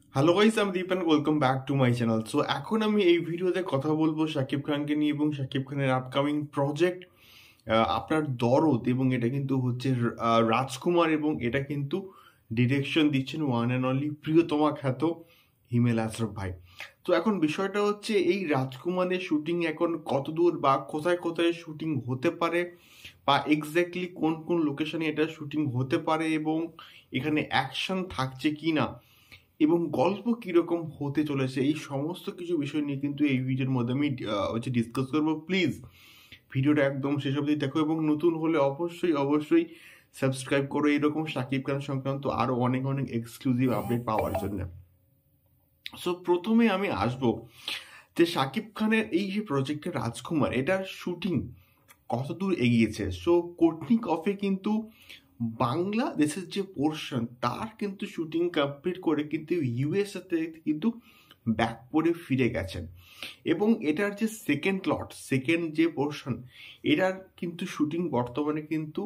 Hello guys, আমি Deep and welcome back to my channel. So এখন আমি এই ভিডিওতে কথা বলবো শাকিব খানকে নিয়ে এবং শাকিব খানের আপকামিং প্রজেক্ট আপনার দরদ। এবং এটা কিন্তু হচ্ছে রাজকুমার, এবং এটা কিন্তু ডিরেকশন দিচ্ছেন ওয়ান অ্যান্ড অনলি প্রিয়তমা খ্যাত হিমেল আশরাফ ভাই। তো এখন বিষয়টা হচ্ছে এই রাজকুমারের শুটিং এখন কতদূর বা কোথায় কোথায় শুটিং হতে পারে, বা এক্স্যাক্টলি কোন কোন লোকেশনে এটা শুটিং হতে পারে, এবং এখানে অ্যাকশন থাকছে কি না, এবং গল্প কিরকম হতে চলেছে, এই সমস্ত কিছু বিষয় নিয়ে কিন্তু এই ভিডিওর মধ্যে আমি ডিসকাস করবো। প্লিজ ভিডিওটা একদম শেষ অবধি দেখো, এবং নতুন হলে অবশ্যই অবশ্যই সাবস্ক্রাইব করো এরকম শাকিব খান সংক্রান্ত আরো অনেক অনেক এক্সক্লুসিভ আপডেট পাওয়ার জন্য। সো প্রথমে আমি আসবো যে শাকিব খানের এই যে প্রজেক্টের রাজকুমার, এটার শুটিং কতদূর এগিয়েছে। সো কোটনিক অফে কিন্তু বাংলাদেশের যে পোর্শন তার কিন্তু শুটিং কমপ্লিট করে কিন্তু ইউএসএ তে কিন্তু ব্যাক করে ফিরে গেছেন, এবং এটার যে সেকেন্ড যে পোর্শন, এটার কিন্তু শুটিং বর্তমানে কিন্তু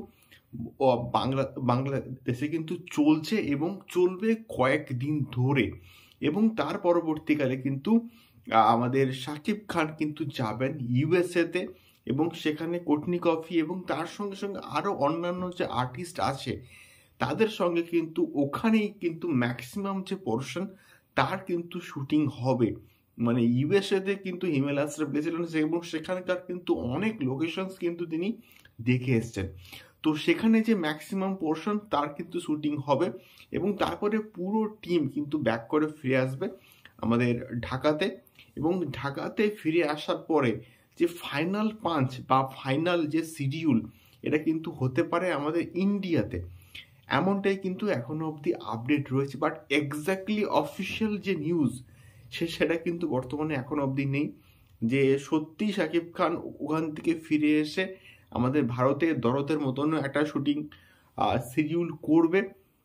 বাংলাদেশে কিন্তু চলছে এবং চলবে কয়েকদিন ধরে। এবং তার পরবর্তীকালে কিন্তু আমাদের শাকিব খান কিন্তু যাবেন ইউএসএ তে, এবং সেখানে কোটনি কফি এবং তার সঙ্গে সঙ্গে আরো অন্যান্য যে আর্টিস্ট আছে তাদের সঙ্গে কিন্তু ওখানেই কিন্তু ম্যাক্সিমাম যে পোর্শন তার কিন্তু শুটিং হবে। মানে ইউএসএ তে কিন্তু হিমেল আশরাফ গেছিলেন, এবং সেখানকার কিন্তু অনেক লোকেশনস কিন্তু তিনি দেখে এসছেন। তো সেখানে যে ম্যাক্সিমাম পোর্শন তার কিন্তু শুটিং হবে, এবং তারপরে পুরো টিম কিন্তু ব্যাক করে ফিরে আসবে আমাদের ঢাকাতে। এবং ঢাকাতে ফিরে আসার পরে যে ফাইনাল পাঞ্চ বা ফাইনাল যে শিডিউল, এটা কিন্তু হতে পারে আমাদের ইন্ডিয়াতে, এমনটাই কিন্তু এখনো অবধি আপডেট রয়েছে। বাট এক্স্যাক্টলি অফিসিয়াল যে নিউজ সেটা কিন্তু বর্তমানে এখনো অবধি নেই যে সত্যি শাকিব খান ওখান থেকে ফিরে এসে আমাদের ভারতে দরদের মতন একটা শুটিং শিডিউল করবে।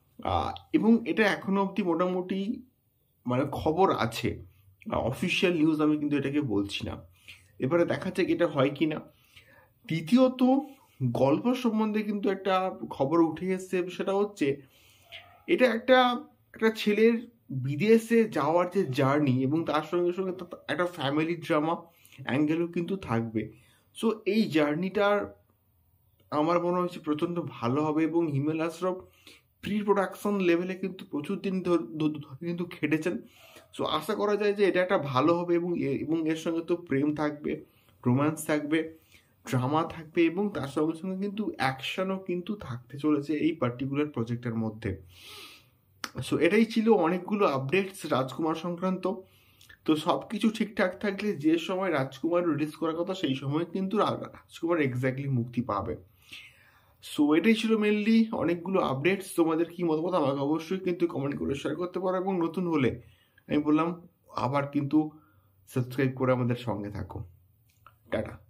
এবং এটা এখনো অবধি মোটামুটি মানে খবর আছে, অফিসিয়াল নিউজ আমি কিন্তু এটাকে বলছি না। এবারে দেখা যাক এটা হয় কি না। দ্বিতীয়ত, গল্প সম্বন্ধে কিন্তু একটা খবর উঠে এসছে, সেটা হচ্ছে এটা একটা একটা ছেলের বিদেশে যাওয়ার যে জার্নি, এবং তার সঙ্গে সঙ্গে একটা ফ্যামিলি ড্রামা অ্যাঙ্গেলও কিন্তু থাকবে। সো এই জার্নিটার আমার মনে হচ্ছে প্রচণ্ড ভালো হবে, এবং হিমেল আশরাফ প্রি প্রোডাকশন লেভেলে কিন্তু প্রচুর দিন ধরে কিন্তু খেটেছেন। সো আশা করা যায় যে এটা একটা ভালো হবে, এবং এর সঙ্গে তো প্রেম থাকবে, রোম্যান্স থাকবে, ড্রামা থাকবে, এবং তার সঙ্গে সঙ্গে কিন্তু অ্যাকশনও কিন্তু থাকতে চলেছে এই পার্টিকুলার প্রজেক্টের মধ্যে। সো এটাই ছিল অনেকগুলো আপডেটস রাজকুমার সংক্রান্ত। তো সব কিছু ঠিকঠাক থাকলে যে সময় রাজকুমার রিলিজ করার কথা সেই সময় কিন্তু রাজকুমার এক্স্যাক্টলি মুক্তি পাবে। সো এটাই ছিল মেনলি অনেকগুলো আপডেটস। তোমাদের কি মতামত আমাকে অবশ্যই কিন্তু কমেন্ট করে শেয়ার করতে পারো, এবং নতুন হলে আমি বললাম আবার কিন্তু সাবস্ক্রাইব করে আমাদের সঙ্গে থাকো। টাটা।